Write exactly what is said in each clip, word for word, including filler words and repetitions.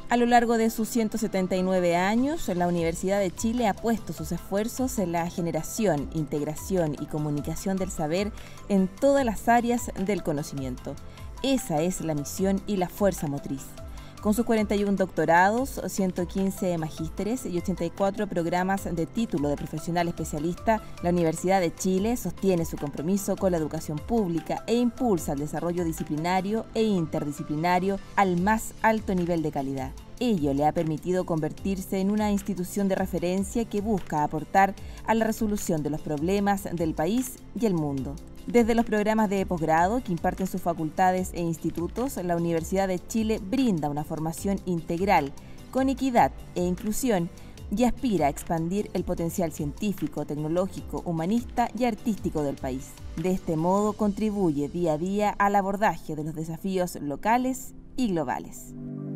A lo largo de sus ciento setenta y nueve años, la Universidad de Chile ha puesto sus esfuerzos en la generación, integración y comunicación del saber en todas las áreas del conocimiento. Esa es la misión y la fuerza motriz. Con sus cuarenta y uno doctorados, ciento quince magísteres y ochenta y cuatro programas de título de profesional especialista, la Universidad de Chile sostiene su compromiso con la educación pública e impulsa el desarrollo disciplinario e interdisciplinario al más alto nivel de calidad. Ello le ha permitido convertirse en una institución de referencia que busca aportar a la resolución de los problemas del país y el mundo. Desde los programas de posgrado que imparten sus facultades e institutos, la Universidad de Chile brinda una formación integral, con equidad e inclusión, y aspira a expandir el potencial científico, tecnológico, humanista y artístico del país. De este modo, contribuye día a día al abordaje de los desafíos locales y globales.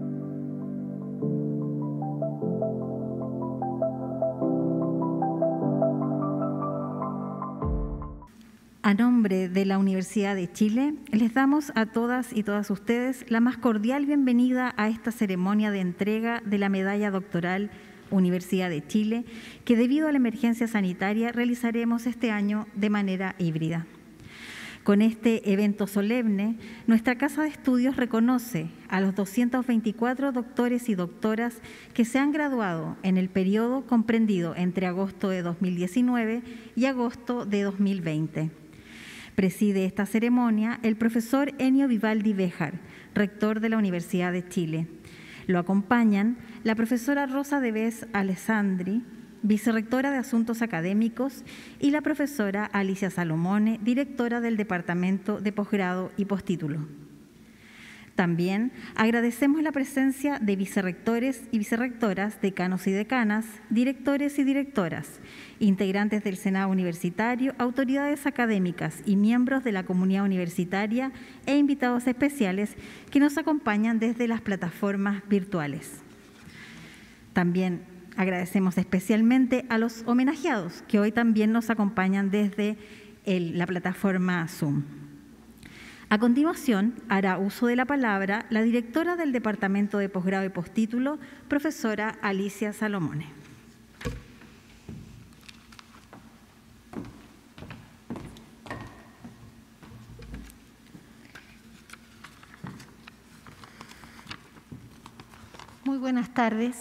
A nombre de la Universidad de Chile, les damos a todas y todas ustedes la más cordial bienvenida a esta ceremonia de entrega de la Medalla Doctoral Universidad de Chile, que debido a la emergencia sanitaria realizaremos este año de manera híbrida. Con este evento solemne, nuestra Casa de Estudios reconoce a los doscientos veinticuatro doctores y doctoras que se han graduado en el periodo comprendido entre agosto de dos mil diecinueve y agosto de dos mil veinte. Preside esta ceremonia el profesor Enio Vivaldi Béjar, rector de la Universidad de Chile. Lo acompañan la profesora Rosa Devés Alessandri, vicerrectora de Asuntos Académicos, y la profesora Alicia Salomone, directora del Departamento de Posgrado y Postítulo. También agradecemos la presencia de vicerrectores y vicerrectoras, decanos y decanas, directores y directoras, integrantes del Senado Universitario, autoridades académicas y miembros de la comunidad universitaria e invitados especiales que nos acompañan desde las plataformas virtuales. También agradecemos especialmente a los homenajeados que hoy también nos acompañan desde el, la plataforma Zoom. A continuación, hará uso de la palabra la directora del Departamento de Posgrado y Postítulo, profesora Alicia Salomone. Muy buenas tardes.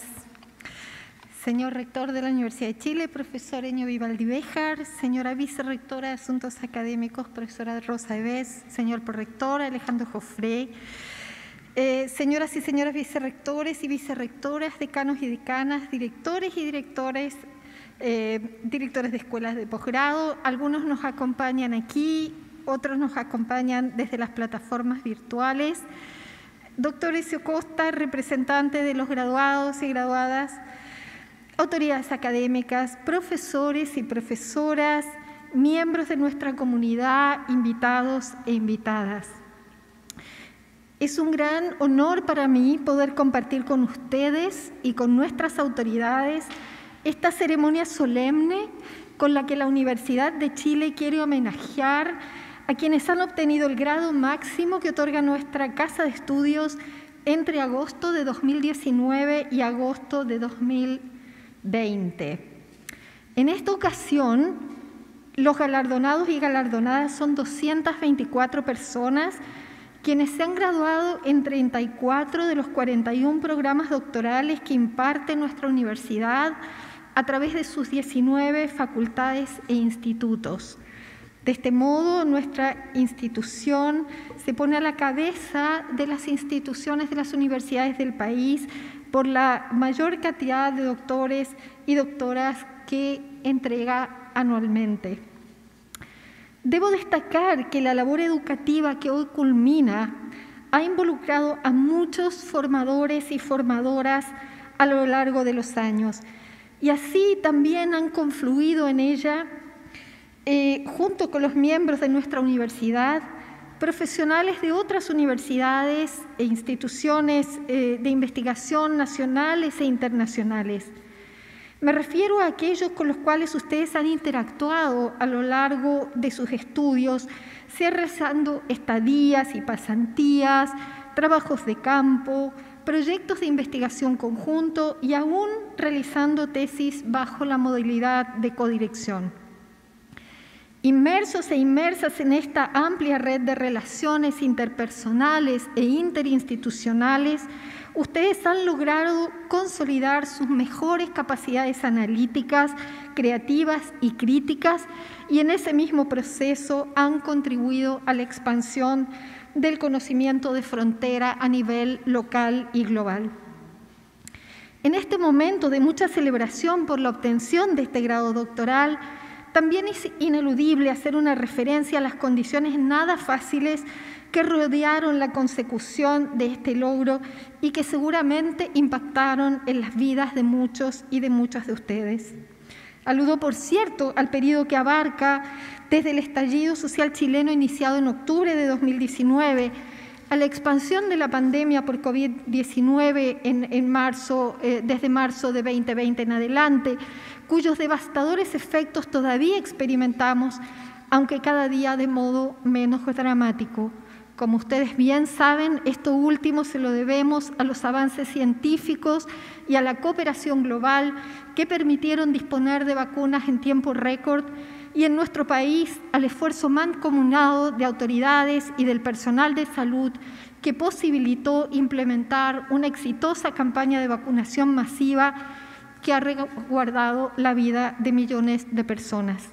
Señor rector de la Universidad de Chile, profesor Enio Vivaldi Béjar, señora vicerrectora de Asuntos Académicos, profesora Rosa Devés, señor prorector Alejandro Joffrey, eh, señoras y señores vicerrectores y vicerrectoras, decanos y decanas, directores y directores, eh, directores de escuelas de posgrado. Algunos nos acompañan aquí, otros nos acompañan desde las plataformas virtuales. Doctor Ezio Costa, representante de los graduados y graduadas, autoridades académicas, profesores y profesoras, miembros de nuestra comunidad, invitados e invitadas. Es un gran honor para mí poder compartir con ustedes y con nuestras autoridades esta ceremonia solemne con la que la Universidad de Chile quiere homenajear a quienes han obtenido el grado máximo que otorga nuestra Casa de Estudios entre agosto de dos mil diecinueve y agosto de dos mil veinte. En esta ocasión, los galardonados y galardonadas son doscientas veinticuatro personas quienes se han graduado en treinta y cuatro de los cuarenta y uno programas doctorales que imparte nuestra universidad a través de sus diecinueve facultades e institutos. De este modo, nuestra institución se pone a la cabeza de las instituciones de las universidades del país por la mayor cantidad de doctores y doctoras que entrega anualmente. Debo destacar que la labor educativa que hoy culmina ha involucrado a muchos formadores y formadoras a lo largo de los años, y así también han confluido en ella, eh, junto con los miembros de nuestra universidad, profesionales de otras universidades e instituciones eh, de investigación nacionales e internacionales. Me refiero a aquellos con los cuales ustedes han interactuado a lo largo de sus estudios, sea realizando estadías y pasantías, trabajos de campo, proyectos de investigación conjunto y aún realizando tesis bajo la modalidad de codirección. Inmersos e inmersas en esta amplia red de relaciones interpersonales e interinstitucionales, ustedes han logrado consolidar sus mejores capacidades analíticas, creativas y críticas, y en ese mismo proceso han contribuido a la expansión del conocimiento de frontera a nivel local y global. En este momento de mucha celebración por la obtención de este grado doctoral, también es ineludible hacer una referencia a las condiciones nada fáciles que rodearon la consecución de este logro y que seguramente impactaron en las vidas de muchos y de muchas de ustedes. Aludo, por cierto, al periodo que abarca desde el estallido social chileno iniciado en octubre de dos mil diecinueve a la expansión de la pandemia por COVID diecinueve en, en marzo, eh, desde marzo de dos mil veinte en adelante, cuyos devastadores efectos todavía experimentamos, aunque cada día de modo menos dramático. Como ustedes bien saben, esto último se lo debemos a los avances científicos y a la cooperación global que permitieron disponer de vacunas en tiempo récord, y en nuestro país al esfuerzo mancomunado de autoridades y del personal de salud que posibilitó implementar una exitosa campaña de vacunación masiva que ha resguardado la vida de millones de personas.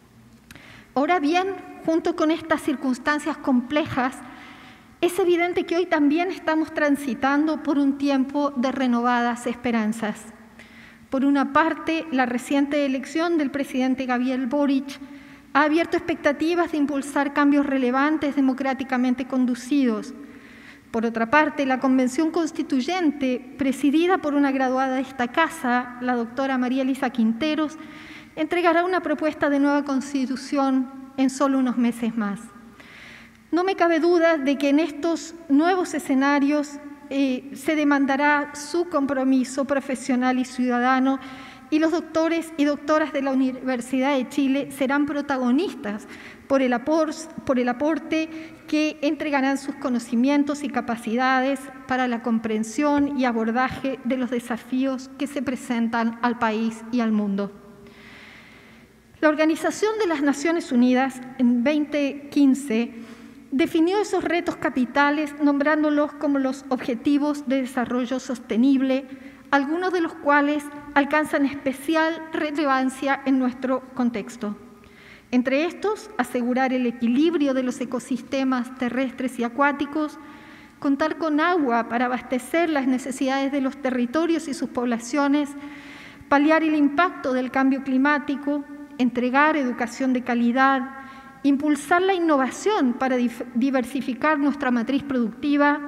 Ahora bien, junto con estas circunstancias complejas, es evidente que hoy también estamos transitando por un tiempo de renovadas esperanzas. Por una parte, la reciente elección del presidente Gabriel Boric ha abierto expectativas de impulsar cambios relevantes democráticamente conducidos. Por otra parte, la Convención Constituyente, presidida por una graduada de esta casa, la doctora María Elisa Quinteros, entregará una propuesta de nueva Constitución en solo unos meses más. No me cabe duda de que en estos nuevos escenarios eh, se demandará su compromiso profesional y ciudadano, y los doctores y doctoras de la Universidad de Chile serán protagonistas por el, apor por el aporte que entregarán sus conocimientos y capacidades para la comprensión y abordaje de los desafíos que se presentan al país y al mundo. La Organización de las Naciones Unidas en dos mil quince definió esos retos capitales nombrándolos como los Objetivos de Desarrollo Sostenible, algunos de los cuales alcanzan especial relevancia en nuestro contexto. Entre estos, asegurar el equilibrio de los ecosistemas terrestres y acuáticos, contar con agua para abastecer las necesidades de los territorios y sus poblaciones, paliar el impacto del cambio climático, entregar educación de calidad, impulsar la innovación para diversificar nuestra matriz productiva,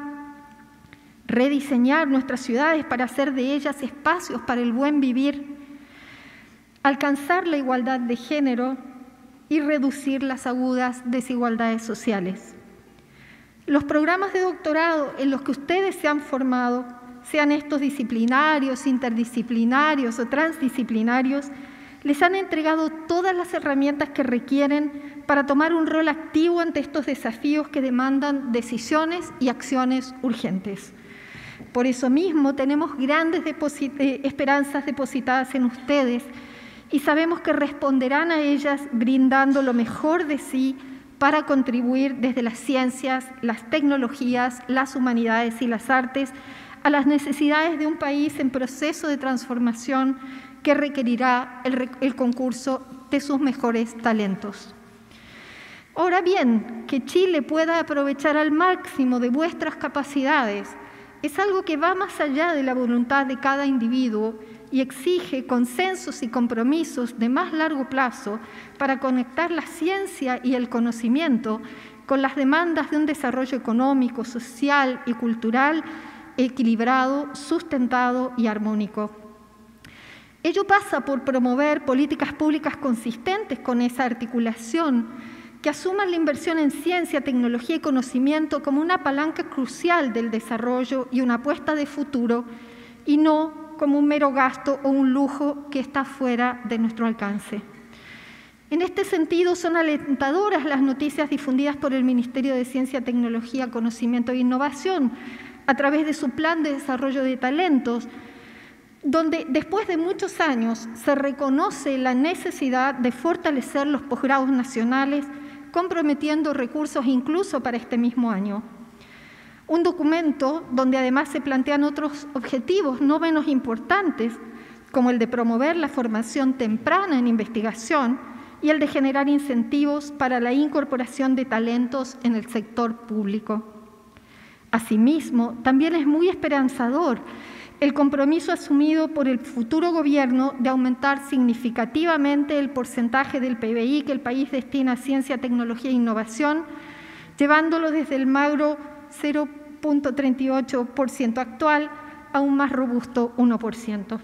rediseñar nuestras ciudades para hacer de ellas espacios para el buen vivir, alcanzar la igualdad de género y reducir las agudas desigualdades sociales. Los programas de doctorado en los que ustedes se han formado, sean estos disciplinarios, interdisciplinarios o transdisciplinarios, les han entregado todas las herramientas que requieren para tomar un rol activo ante estos desafíos que demandan decisiones y acciones urgentes. Por eso mismo tenemos grandes deposit- eh, esperanzas depositadas en ustedes y sabemos que responderán a ellas brindando lo mejor de sí para contribuir desde las ciencias, las tecnologías, las humanidades y las artes a las necesidades de un país en proceso de transformación que requerirá el, el concurso de sus mejores talentos. Ahora bien, que Chile pueda aprovechar al máximo de vuestras capacidades es algo que va más allá de la voluntad de cada individuo y exige consensos y compromisos de más largo plazo para conectar la ciencia y el conocimiento con las demandas de un desarrollo económico, social y cultural equilibrado, sustentado y armónico. Ello pasa por promover políticas públicas consistentes con esa articulación, que asuman la inversión en ciencia, tecnología y conocimiento como una palanca crucial del desarrollo y una apuesta de futuro, y no como un mero gasto o un lujo que está fuera de nuestro alcance. En este sentido, son alentadoras las noticias difundidas por el Ministerio de Ciencia, Tecnología, Conocimiento e Innovación, a través de su Plan de Desarrollo de Talentos, donde después de muchos años se reconoce la necesidad de fortalecer los posgrados nacionales, comprometiendo recursos incluso para este mismo año. Un documento donde además se plantean otros objetivos no menos importantes, como el de promover la formación temprana en investigación y el de generar incentivos para la incorporación de talentos en el sector público. Asimismo, también es muy esperanzador el compromiso asumido por el futuro gobierno de aumentar significativamente el porcentaje del P B I que el país destina a ciencia, tecnología e innovación, llevándolo desde el magro cero punto treinta y ocho por ciento actual a un más robusto uno por ciento.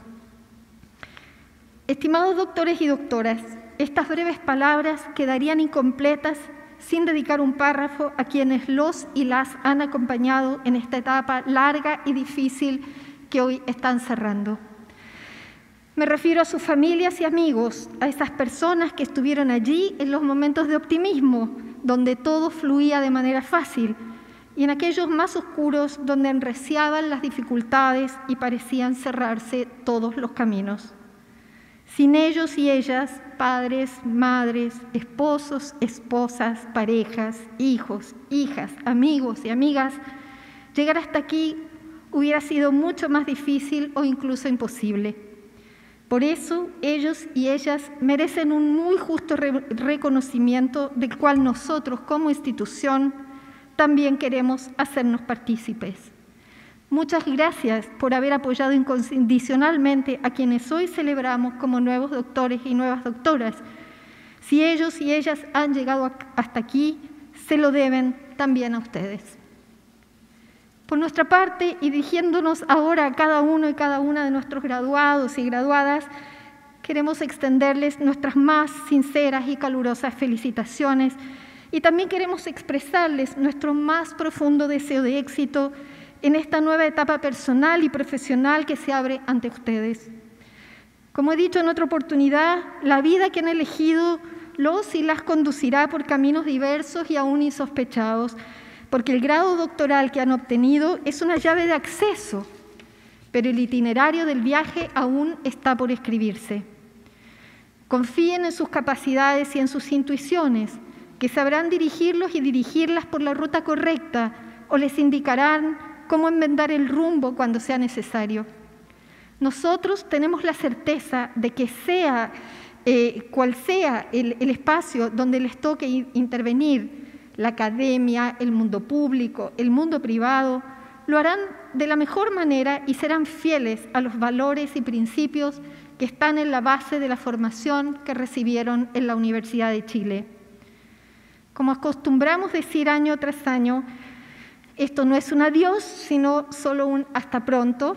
Estimados doctores y doctoras, estas breves palabras quedarían incompletas sin dedicar un párrafo a quienes los y las han acompañado en esta etapa larga y difícil que hoy están cerrando. Me refiero a sus familias y amigos, a esas personas que estuvieron allí en los momentos de optimismo, donde todo fluía de manera fácil, y en aquellos más oscuros donde enreciaban las dificultades y parecían cerrarse todos los caminos. Sin ellos y ellas, padres, madres, esposos, esposas, parejas, hijos, hijas, amigos y amigas, llegar hasta aquí hubiera sido mucho más difícil o incluso imposible. Por eso, ellos y ellas merecen un muy justo re reconocimiento del cual nosotros, como institución, también queremos hacernos partícipes. Muchas gracias por haber apoyado incondicionalmente a quienes hoy celebramos como nuevos doctores y nuevas doctoras. Si ellos y ellas han llegado hasta aquí, se lo deben también a ustedes. Por nuestra parte, y dirigiéndonos ahora a cada uno y cada una de nuestros graduados y graduadas, queremos extenderles nuestras más sinceras y calurosas felicitaciones y también queremos expresarles nuestro más profundo deseo de éxito en esta nueva etapa personal y profesional que se abre ante ustedes. Como he dicho en otra oportunidad, la vida que han elegido los y las conducirá por caminos diversos y aún insospechados, porque el grado doctoral que han obtenido es una llave de acceso, pero el itinerario del viaje aún está por escribirse. Confíen en sus capacidades y en sus intuiciones, que sabrán dirigirlos y dirigirlas por la ruta correcta o les indicarán cómo enmendar el rumbo cuando sea necesario. Nosotros tenemos la certeza de que sea eh, cual sea el, el espacio donde les toque intervenir, la academia, el mundo público, el mundo privado, lo harán de la mejor manera y serán fieles a los valores y principios que están en la base de la formación que recibieron en la Universidad de Chile. Como acostumbramos decir año tras año, esto no es un adiós, sino solo un hasta pronto.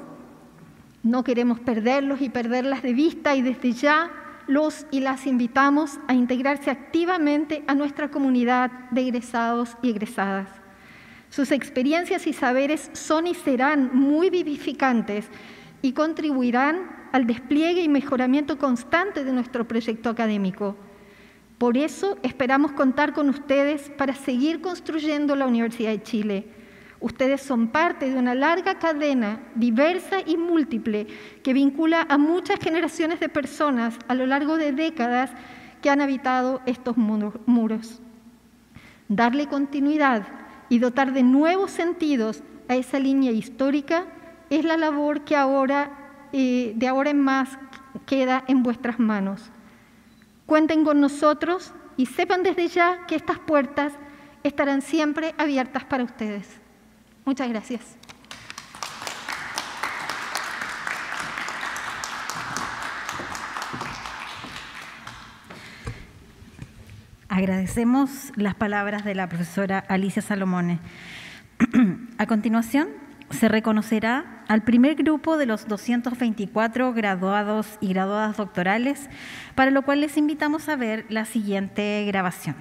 No queremos perderlos y perderlas de vista y desde ya los y las invitamos a integrarse activamente a nuestra comunidad de egresados y egresadas. Sus experiencias y saberes son y serán muy vivificantes y contribuirán al despliegue y mejoramiento constante de nuestro proyecto académico. Por eso esperamos contar con ustedes para seguir construyendo la Universidad de Chile. Ustedes son parte de una larga cadena, diversa y múltiple, que vincula a muchas generaciones de personas a lo largo de décadas que han habitado estos muros. Darle continuidad y dotar de nuevos sentidos a esa línea histórica es la labor que ahora, eh, de ahora en más queda en vuestras manos. Cuenten con nosotros y sepan desde ya que estas puertas estarán siempre abiertas para ustedes. Muchas gracias. Agradecemos las palabras de la profesora Alicia Salomone. A continuación, se reconocerá al primer grupo de los doscientos veinticuatro graduados y graduadas doctorales, para lo cual les invitamos a ver la siguiente grabación.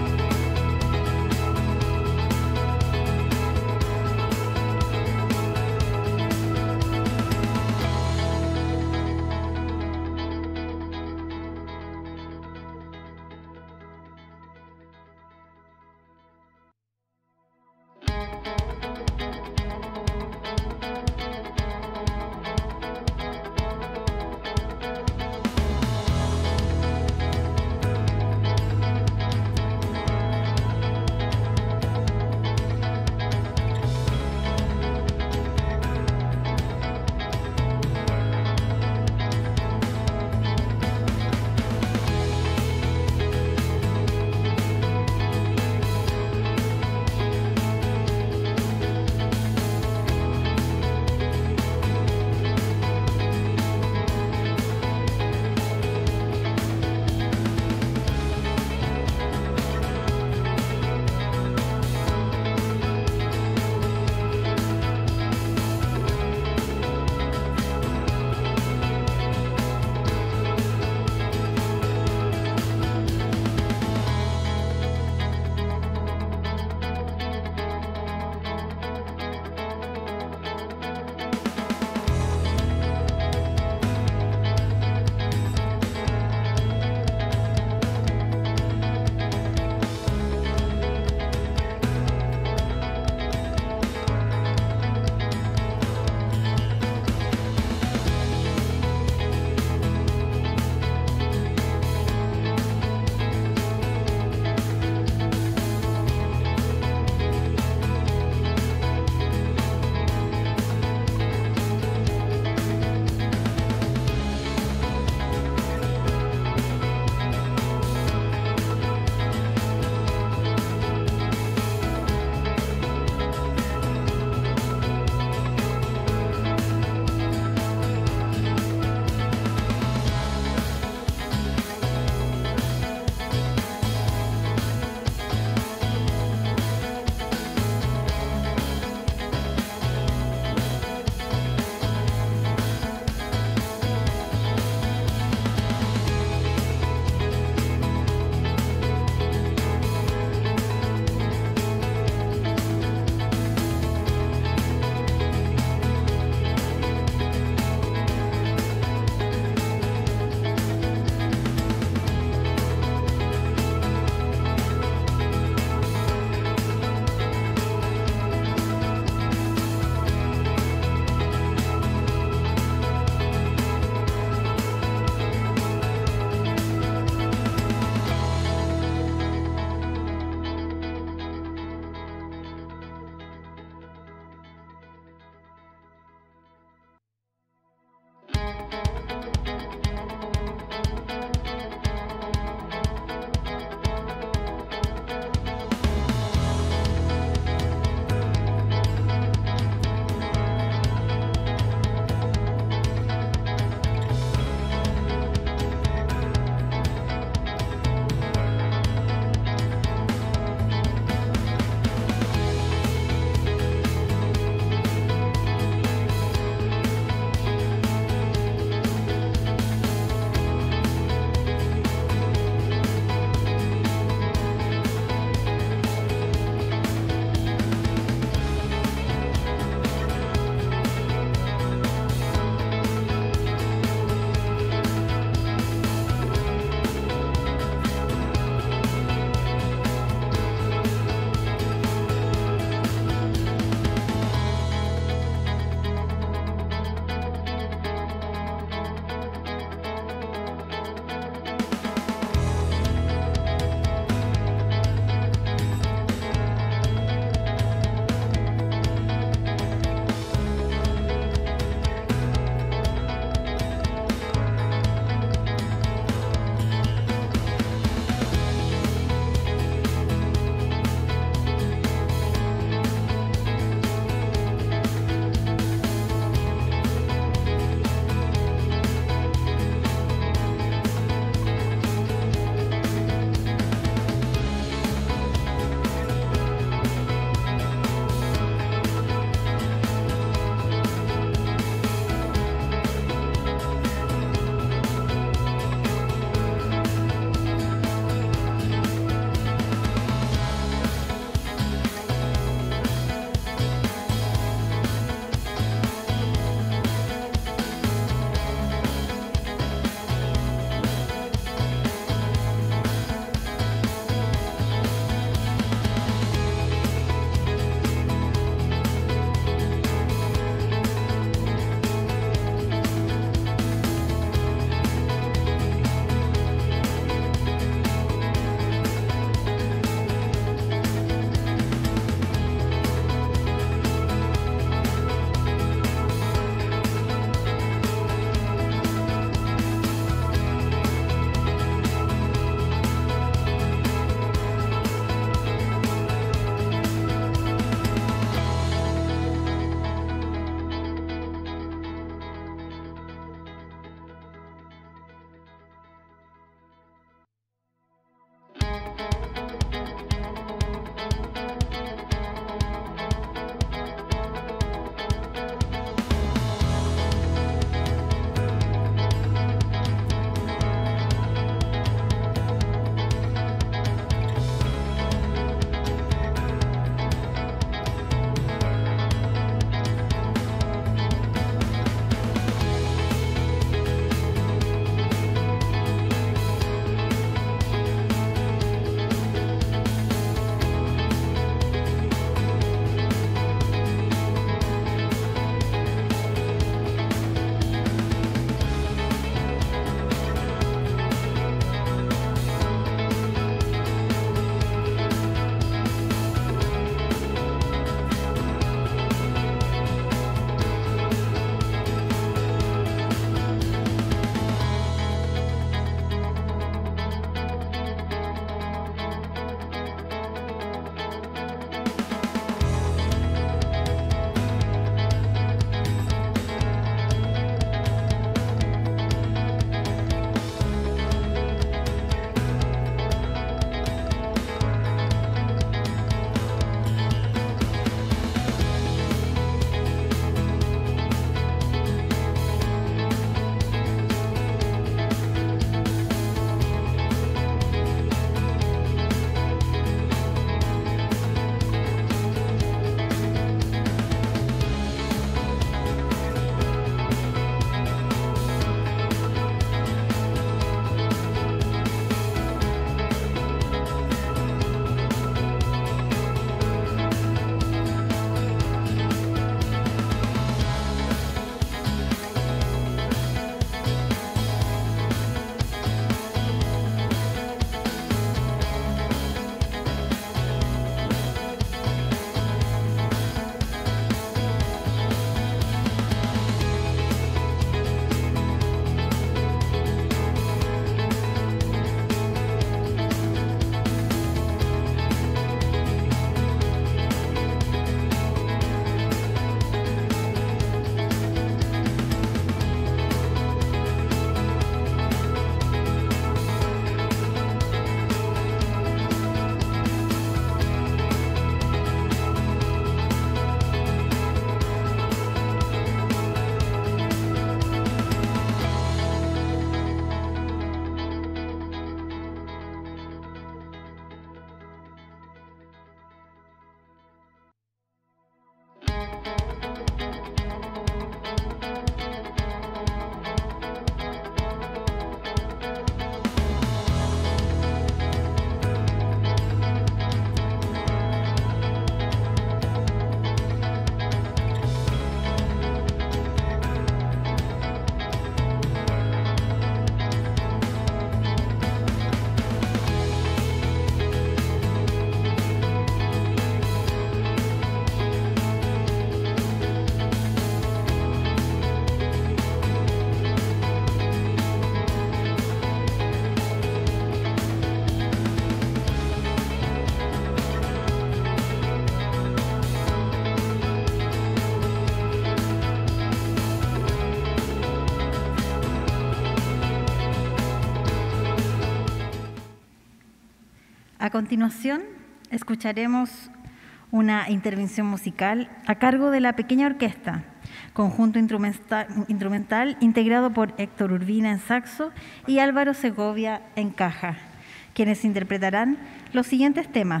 A continuación, escucharemos una intervención musical a cargo de la Pequeña Orquesta, conjunto instrumental, instrumental integrado por Héctor Urbina en saxo y Álvaro Segovia en caja, quienes interpretarán los siguientes temas: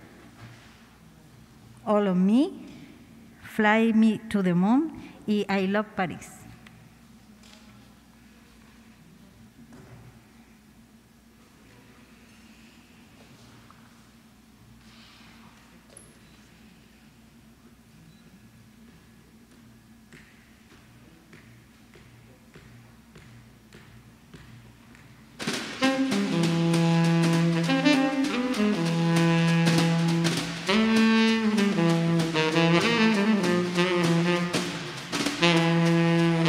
All of Me, Fly Me to the Moon y I Love Paris. Thank you.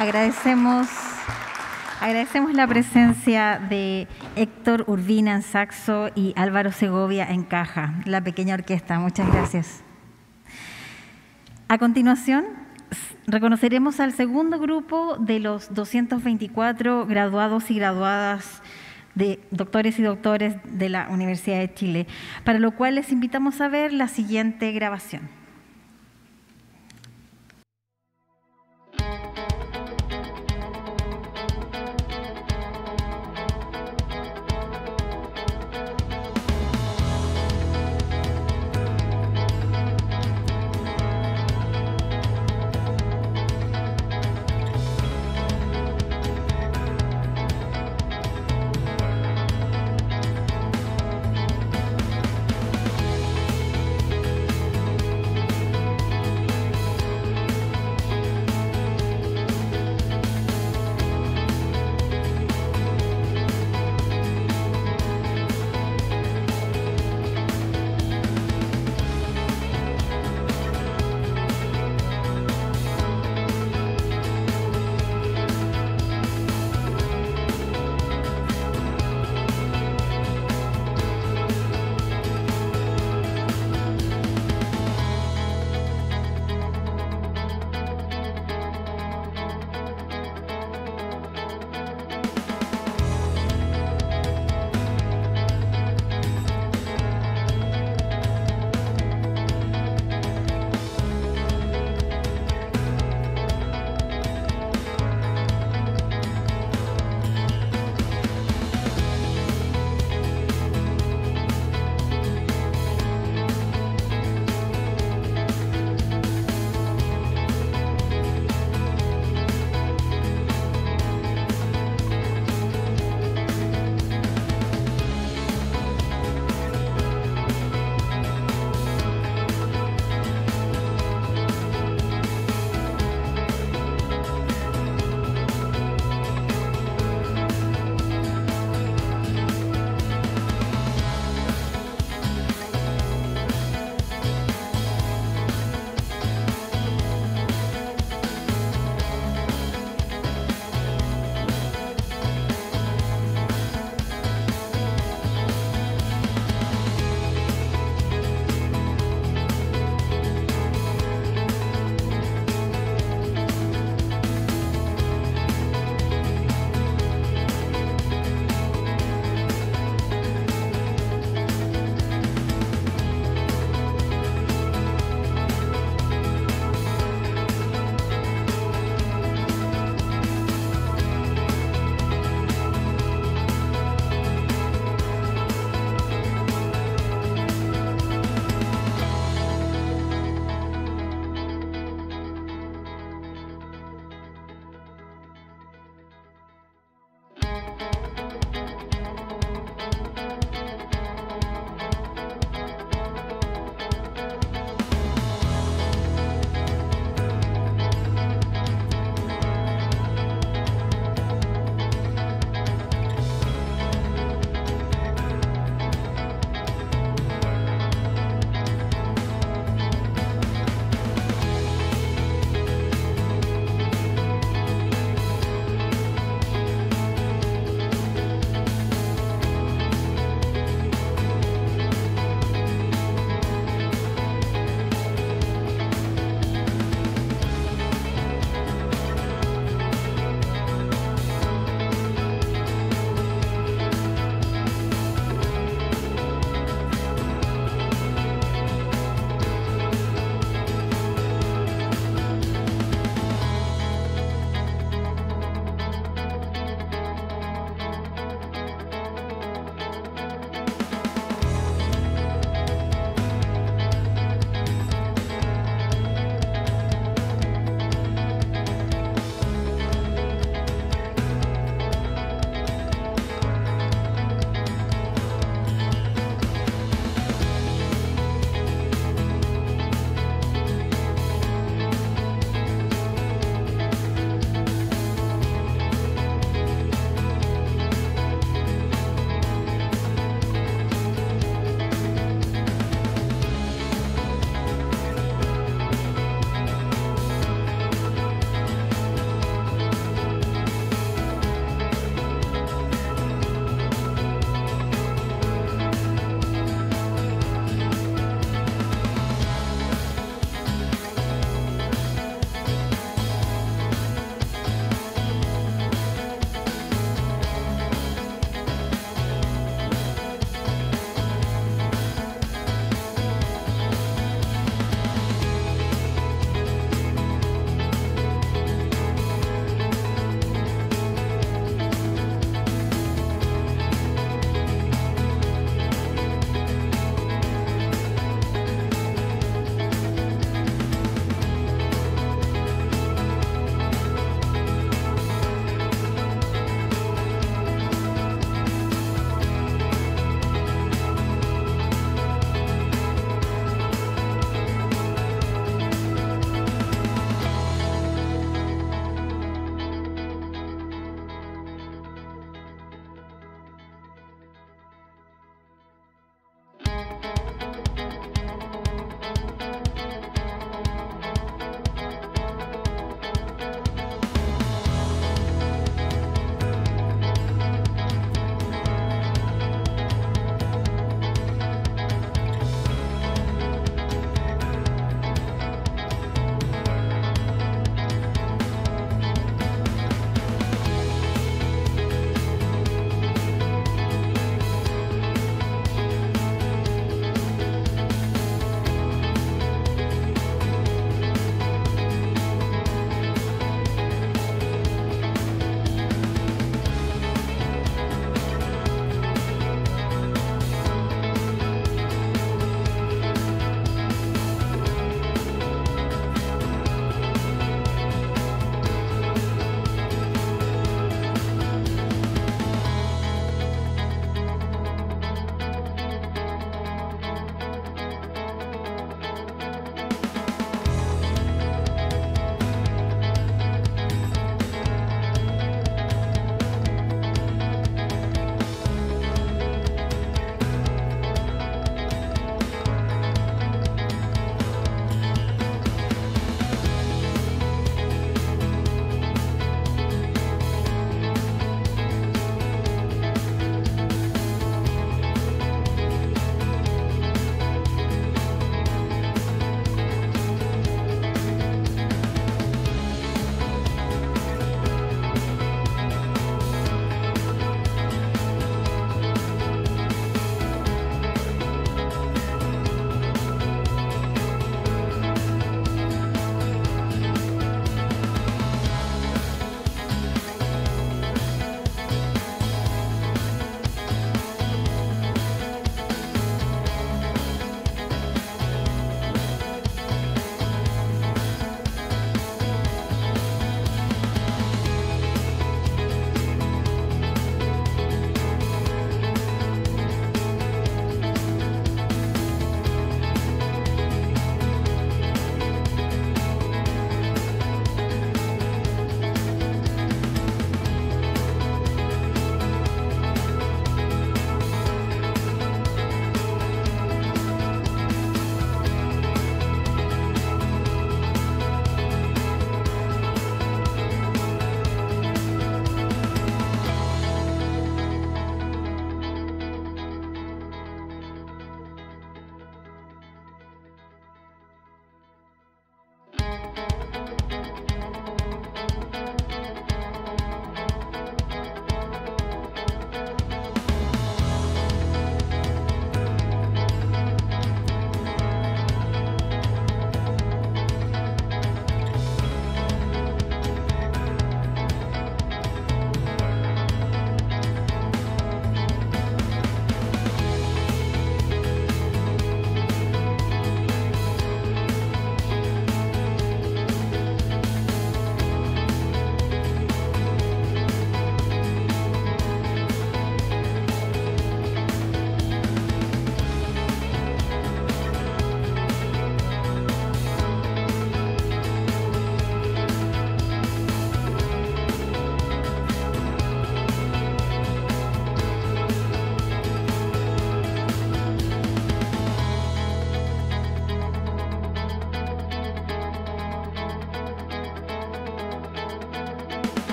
Agradecemos, agradecemos la presencia de Héctor Urbina en saxo y Álvaro Segovia en caja, la pequeña orquesta. Muchas gracias. A continuación, reconoceremos al segundo grupo de los doscientos veinticuatro graduados y graduadas de doctores y doctores de la Universidad de Chile, para lo cual les invitamos a ver la siguiente grabación.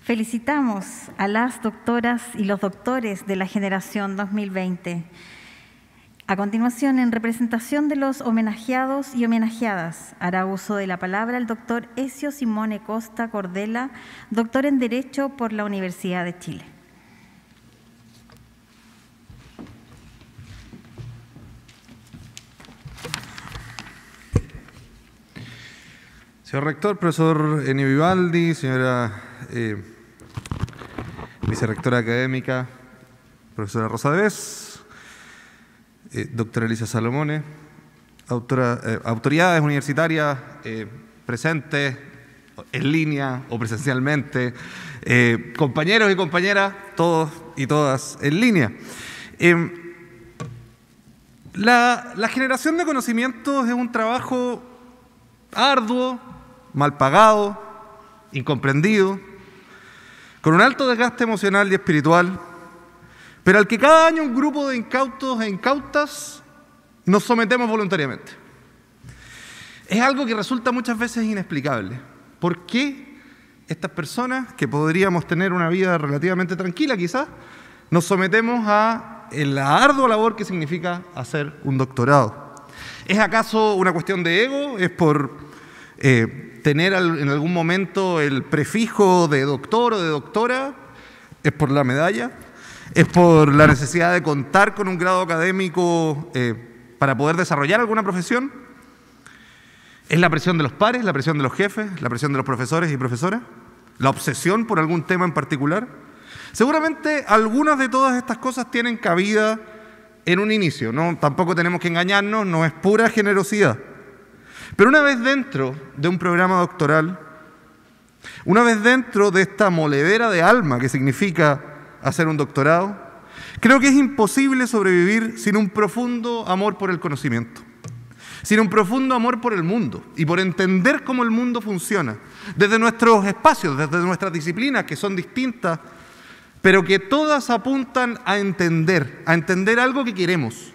Felicitamos a las doctoras y los doctores de la generación dos mil veinte. A continuación, en representación de los homenajeados y homenajeadas, hará uso de la palabra el doctor Ezio Simone Costa Cordela, doctor en Derecho por la Universidad de Chile. Señor rector, profesor Ennio Vivaldi, señora eh, vicerrectora académica, profesora Rosa Devés, eh, doctora Elisa Salomone, autora, eh, autoridades universitarias eh, presentes en línea o presencialmente, eh, compañeros y compañeras, todos y todas en línea. Eh, la, la generación de conocimientos es un trabajo arduo, mal pagado, incomprendido, con un alto desgaste emocional y espiritual, pero al que cada año un grupo de incautos e incautas nos sometemos voluntariamente. Es algo que resulta muchas veces inexplicable. ¿Por qué estas personas, que podríamos tener una vida relativamente tranquila quizás, nos sometemos a la ardua labor que significa hacer un doctorado? ¿Es acaso una cuestión de ego? ¿Es por eh, tener en algún momento el prefijo de doctor o de doctora? ¿Es por la medalla? ¿Es por la necesidad de contar con un grado académico eh, para poder desarrollar alguna profesión? ¿Es la presión de los pares, la presión de los jefes, la presión de los profesores y profesoras? ¿La obsesión por algún tema en particular? Seguramente algunas de todas estas cosas tienen cabida en un inicio, ¿no? Tampoco tenemos que engañarnos, no es pura generosidad. Pero una vez dentro de un programa doctoral, una vez dentro de esta moledera de alma que significa hacer un doctorado, creo que es imposible sobrevivir sin un profundo amor por el conocimiento, sin un profundo amor por el mundo y por entender cómo el mundo funciona, desde nuestros espacios, desde nuestras disciplinas que son distintas, pero que todas apuntan a entender, a entender algo que queremos.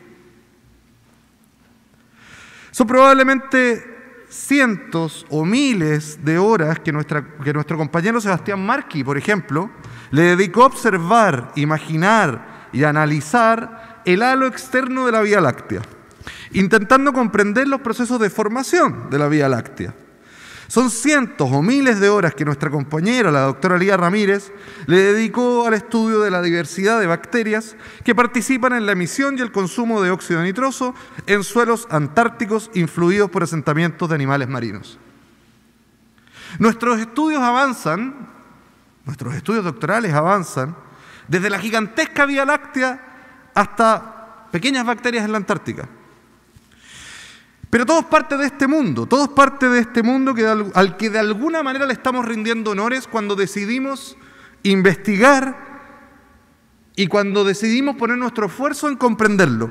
Son probablemente cientos o miles de horas que, nuestra, que nuestro compañero Sebastián Marchi, por ejemplo, le dedicó a observar, imaginar y analizar el halo externo de la Vía Láctea, intentando comprender los procesos de formación de la Vía Láctea. Son cientos o miles de horas que nuestra compañera, la doctora Lía Ramírez, le dedicó al estudio de la diversidad de bacterias que participan en la emisión y el consumo de óxido nitroso en suelos antárticos influidos por asentamientos de animales marinos. Nuestros estudios avanzan, nuestros estudios doctorales avanzan desde la gigantesca Vía Láctea hasta pequeñas bacterias en la Antártica. Pero todo es parte de este mundo, todo es parte de este mundo que, al que de alguna manera le estamos rindiendo honores cuando decidimos investigar y cuando decidimos poner nuestro esfuerzo en comprenderlo.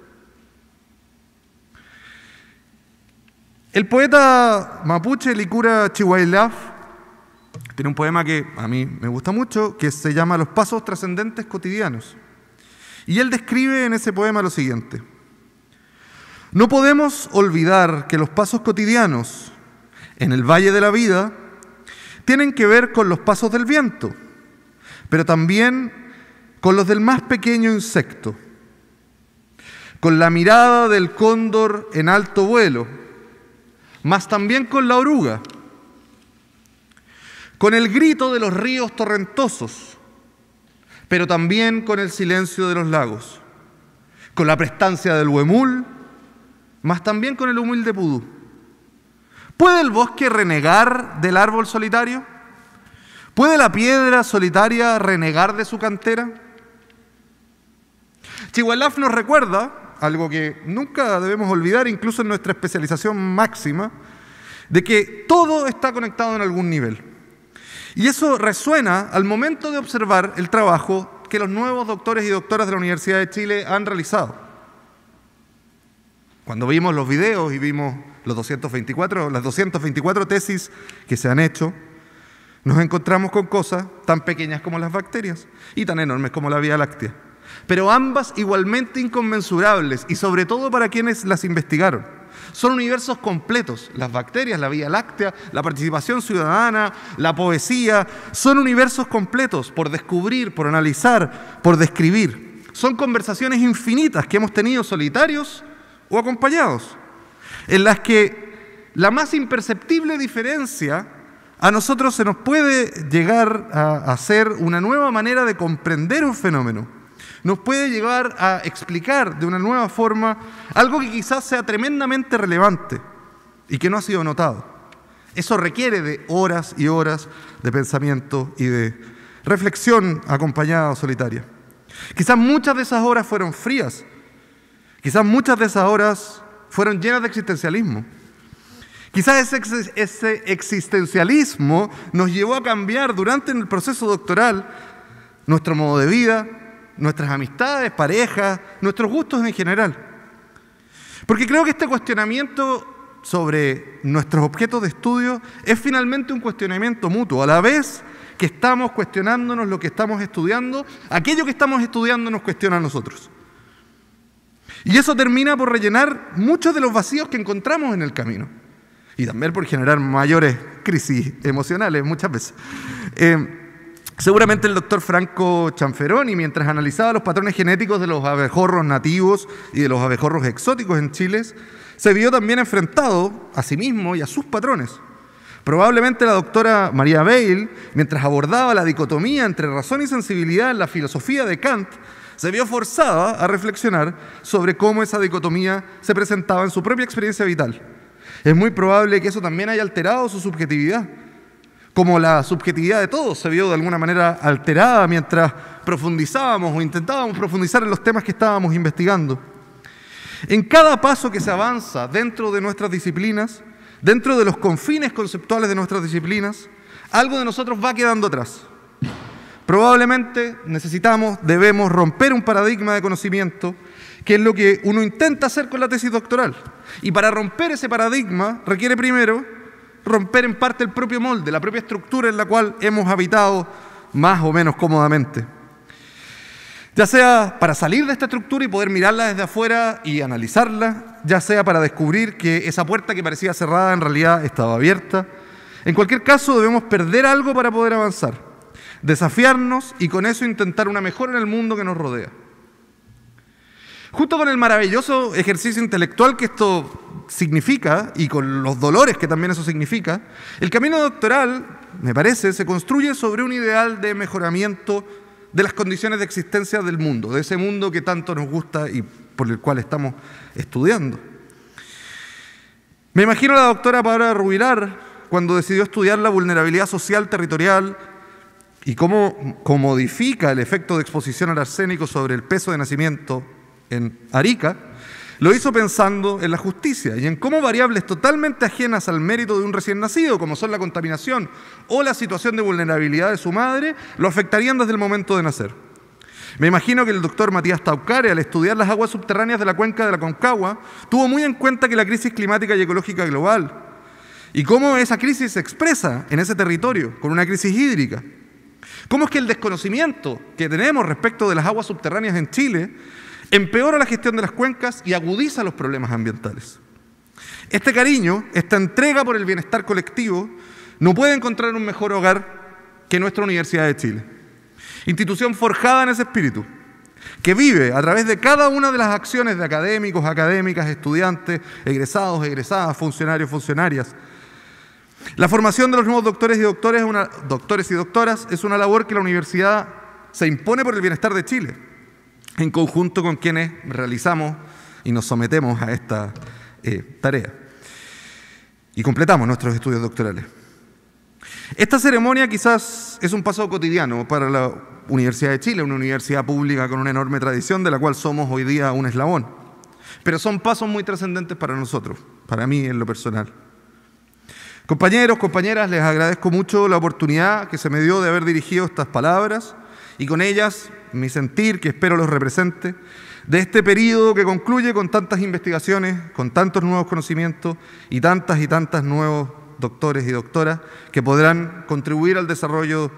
El poeta mapuche Licura Chihuahilaf tiene un poema que a mí me gusta mucho, que se llama Los pasos trascendentes cotidianos. Y él describe en ese poema lo siguiente: no podemos olvidar que los pasos cotidianos en el valle de la vida tienen que ver con los pasos del viento, pero también con los del más pequeño insecto, con la mirada del cóndor en alto vuelo, mas también con la oruga, con el grito de los ríos torrentosos, pero también con el silencio de los lagos, con la prestancia del huemul, mas también con el humilde pudú. ¿Puede el bosque renegar del árbol solitario? ¿Puede la piedra solitaria renegar de su cantera? Chihuahilaf nos recuerda algo que nunca debemos olvidar, incluso en nuestra especialización máxima, de que todo está conectado en algún nivel. Y eso resuena al momento de observar el trabajo que los nuevos doctores y doctoras de la Universidad de Chile han realizado. Cuando vimos los videos y vimos los doscientos veinticuatro, las doscientas veinticuatro tesis que se han hecho, nos encontramos con cosas tan pequeñas como las bacterias y tan enormes como la Vía Láctea, pero ambas igualmente inconmensurables, y sobre todo para quienes las investigaron. Son universos completos. Las bacterias, la Vía Láctea, la participación ciudadana, la poesía, son universos completos por descubrir, por analizar, por describir. Son conversaciones infinitas que hemos tenido solitarios o acompañados, en las que la más imperceptible diferencia a nosotros se nos puede llegar a hacer una nueva manera de comprender un fenómeno. Nos puede llevar a explicar de una nueva forma algo que quizás sea tremendamente relevante y que no ha sido notado. Eso requiere de horas y horas de pensamiento y de reflexión acompañada o solitaria. Quizás muchas de esas horas fueron frías, quizás muchas de esas horas fueron llenas de existencialismo. Quizás ese, ese existencialismo nos llevó a cambiar durante el proceso doctoral nuestro modo de vida, nuestras amistades, parejas, nuestros gustos en general. Porque creo que este cuestionamiento sobre nuestros objetos de estudio es finalmente un cuestionamiento mutuo. A la vez que estamos cuestionándonos lo que estamos estudiando, aquello que estamos estudiando nos cuestiona a nosotros. Y eso termina por rellenar muchos de los vacíos que encontramos en el camino. Y también por generar mayores crisis emocionales muchas veces. Eh, seguramente el doctor Franco Chanferoni, mientras analizaba los patrones genéticos de los abejorros nativos y de los abejorros exóticos en Chile, se vio también enfrentado a sí mismo y a sus patrones. Probablemente la doctora María Weil, mientras abordaba la dicotomía entre razón y sensibilidad en la filosofía de Kant, se vio forzada a reflexionar sobre cómo esa dicotomía se presentaba en su propia experiencia vital. Es muy probable que eso también haya alterado su subjetividad, como la subjetividad de todos se vio de alguna manera alterada mientras profundizábamos o intentábamos profundizar en los temas que estábamos investigando. En cada paso que se avanza dentro de nuestras disciplinas, dentro de los confines conceptuales de nuestras disciplinas, algo de nosotros va quedando atrás. Probablemente necesitamos, debemos romper un paradigma de conocimiento, que es lo que uno intenta hacer con la tesis doctoral. Y para romper ese paradigma requiere primero romper en parte el propio molde, la propia estructura en la cual hemos habitado más o menos cómodamente. Ya sea para salir de esta estructura y poder mirarla desde afuera y analizarla, ya sea para descubrir que esa puerta que parecía cerrada en realidad estaba abierta. En cualquier caso, debemos perder algo para poder avanzar, desafiarnos y con eso intentar una mejora en el mundo que nos rodea. Junto con el maravilloso ejercicio intelectual que esto significa y con los dolores que también eso significa, el camino doctoral, me parece, se construye sobre un ideal de mejoramiento de las condiciones de existencia del mundo, de ese mundo que tanto nos gusta y por el cual estamos estudiando. Me imagino a la doctora Paola Rubilar cuando decidió estudiar la vulnerabilidad social territorial y cómo, cómo modifica el efecto de exposición al arsénico sobre el peso de nacimiento en Arica, lo hizo pensando en la justicia y en cómo variables totalmente ajenas al mérito de un recién nacido, como son la contaminación o la situación de vulnerabilidad de su madre, lo afectarían desde el momento de nacer. Me imagino que el doctor Matías Taucare, al estudiar las aguas subterráneas de la cuenca de la Concagua, tuvo muy en cuenta que la crisis climática y ecológica global y cómo esa crisis se expresa en ese territorio con una crisis hídrica. Cómo es que el desconocimiento que tenemos respecto de las aguas subterráneas en Chile empeora la gestión de las cuencas y agudiza los problemas ambientales. Este cariño, esta entrega por el bienestar colectivo, no puede encontrar un mejor hogar que nuestra Universidad de Chile. Institución forjada en ese espíritu, que vive a través de cada una de las acciones de académicos, académicas, estudiantes, egresados, egresadas, funcionarios, funcionarias. La formación de los nuevos doctores y, doctores, una, doctores y doctoras es una labor que la universidad se impone por el bienestar de Chile, en conjunto con quienes realizamos y nos sometemos a esta eh, tarea y completamos nuestros estudios doctorales. Esta ceremonia quizás es un paso cotidiano para la Universidad de Chile, una universidad pública con una enorme tradición de la cual somos hoy día un eslabón, pero son pasos muy trascendentes para nosotros, para mí en lo personal. Compañeros, compañeras, les agradezco mucho la oportunidad que se me dio de haber dirigido estas palabras y con ellas mi sentir, que espero los represente, de este periodo que concluye con tantas investigaciones, con tantos nuevos conocimientos y tantas y tantas nuevos doctores y doctoras que podrán contribuir al desarrollo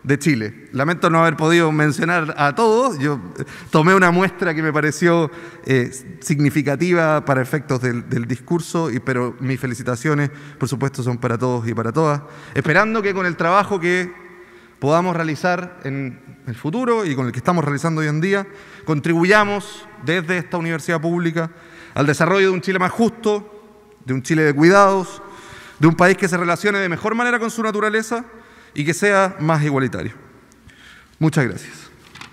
de Chile. Lamento no haber podido mencionar a todos. Yo tomé una muestra que me pareció eh, significativa para efectos del, del discurso, y, pero mis felicitaciones, por supuesto, son para todos y para todas, esperando que con el trabajo que podamos realizar en el futuro y con el que estamos realizando hoy en día, contribuyamos desde esta universidad pública al desarrollo de un Chile más justo, de un Chile de cuidados, de un país que se relacione de mejor manera con su naturaleza y que sea más igualitario. Muchas gracias.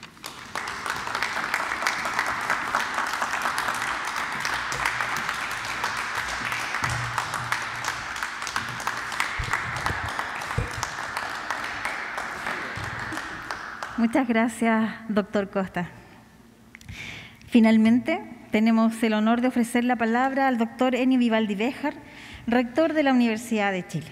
Muchas gracias, doctor Costa. Finalmente, tenemos el honor de ofrecer la palabra al doctor Enio Vivaldi Béjar, rector de la Universidad de Chile.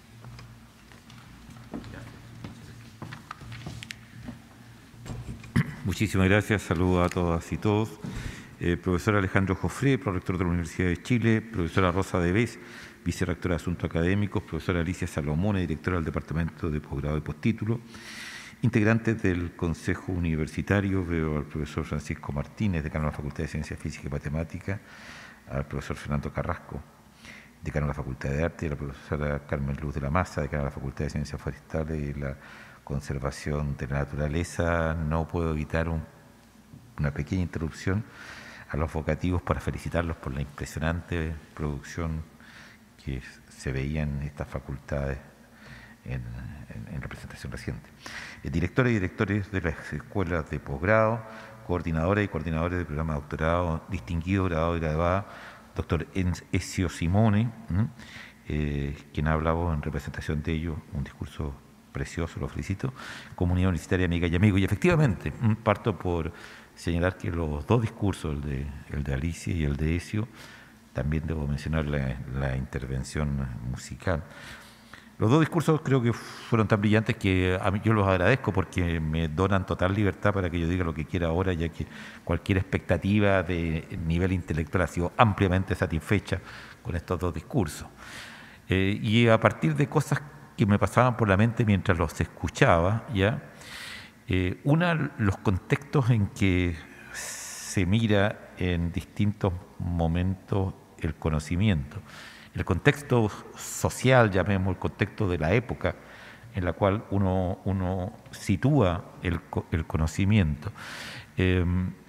Muchísimas gracias, saludos a todas y todos. Eh, profesor Alejandro Jofré, prorector de la Universidad de Chile, profesora Rosa Devés, vicerrectora de Asuntos Académicos, profesora Alicia Salomone, directora del Departamento de Posgrado y Postítulo, integrantes del Consejo Universitario, veo al profesor Francisco Martínez, decano de la Facultad de Ciencias Físicas y Matemáticas, al profesor Fernando Carrasco, decano de la Facultad de Arte, y a la profesora Carmen Luz de la Maza, decana de la Facultad de Ciencias Forestales y la Conservación de la Naturaleza. No puedo evitar un, una pequeña interrupción a los vocativos para felicitarlos por la impresionante producción que se veía en estas facultades en, en, en representación reciente. Eh, directores y directores de las escuelas de posgrado, coordinadoras y coordinadores del programa de doctorado, distinguido graduado y graduada, doctor Ezio Simone, eh, quien ha hablado en representación de ellos, un discurso precioso, lo felicito, comunidad universitaria, amiga y amigo. Y efectivamente, parto por señalar que los dos discursos, el de, el de Alicia y el de Ezio, también debo mencionar la, la intervención musical. Los dos discursos creo que fueron tan brillantes que a mí yo los agradezco porque me donan total libertad para que yo diga lo que quiera ahora, ya que cualquier expectativa de nivel intelectual ha sido ampliamente satisfecha con estos dos discursos. Eh, y a partir de cosas que me pasaban por la mente mientras los escuchaba, ¿ya? Eh, una, los contextos en que se mira en distintos momentos el conocimiento. El contexto social, llamemos el contexto de la época en la cual uno, uno sitúa el, el conocimiento. Eh,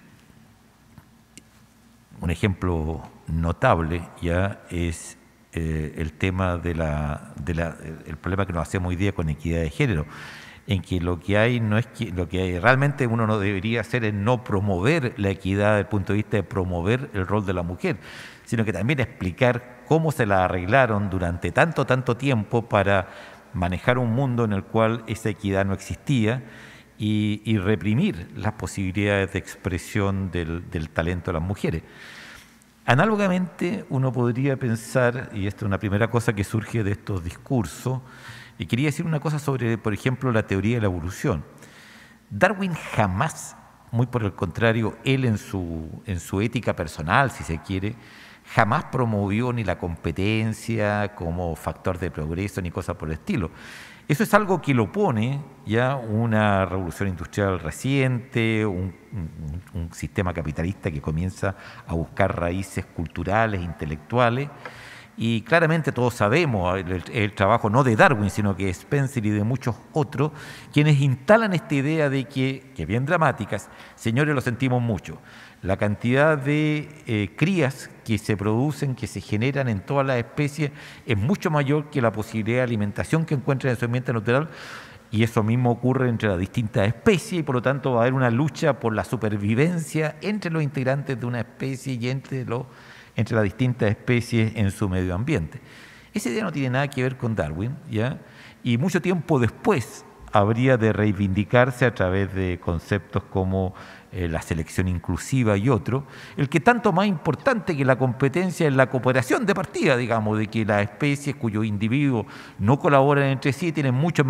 un ejemplo notable ya es eh, el tema de la, de la, el problema que nos hacemos hoy día con equidad de género, en que lo que hay no es que lo que hay, realmente uno no debería hacer es no promover la equidad desde el punto de vista de promover el rol de la mujer, sino que también explicar cómo se la arreglaron durante tanto, tanto tiempo para manejar un mundo en el cual esa equidad no existía y, y reprimir las posibilidades de expresión del, del talento de las mujeres. Análogamente, uno podría pensar, y esta es una primera cosa que surge de estos discursos, y quería decir una cosa sobre, por ejemplo, la teoría de la evolución. Darwin jamás, muy por el contrario, él en su, en su ética personal, si se quiere, jamás promovió ni la competencia como factor de progreso ni cosas por el estilo. Eso es algo que lo pone ya una revolución industrial reciente, un, un, un sistema capitalista que comienza a buscar raíces culturales, intelectuales, y claramente todos sabemos el, el trabajo no de Darwin, sino que de Spencer y de muchos otros, quienes instalan esta idea de que, que bien dramáticas, señores, lo sentimos mucho, la cantidad de eh, crías que se producen, que se generan en todas las especies, es mucho mayor que la posibilidad de alimentación que encuentran en su ambiente natural, y eso mismo ocurre entre las distintas especies, y por lo tanto va a haber una lucha por la supervivencia entre los integrantes de una especie y entre, los, entre las distintas especies en su medio ambiente. Esa idea no tiene nada que ver con Darwin, ¿ya? Y mucho tiempo después habría de reivindicarse a través de conceptos como eh, la selección inclusiva y otro, el que tanto más importante que la competencia es la cooperación de partida, digamos, de que las especies cuyos individuos no colaboran entre sí tienen mucho menor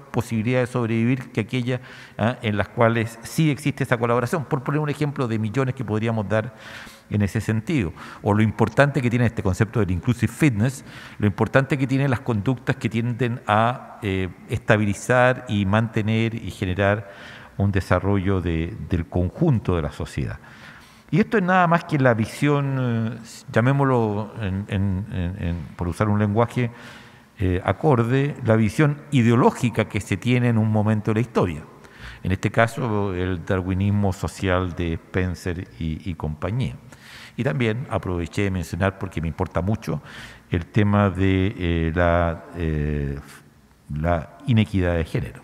posibilidad de sobrevivir que aquellas ¿eh? en las cuales sí existe esa colaboración. Por poner un ejemplo de millones que podríamos dar en ese sentido. O lo importante que tiene este concepto del inclusive fitness, lo importante que tienen las conductas que tienden a eh, estabilizar y mantener y generar un desarrollo de, del conjunto de la sociedad. Y esto es nada más que la visión, eh, llamémoslo, en, en, en, por usar un lenguaje eh, acorde, la visión ideológica que se tiene en un momento de la historia. En este caso, el darwinismo social de Spencer y, y compañía. Y también aproveché de mencionar, porque me importa mucho, el tema de eh, la, eh, la inequidad de género.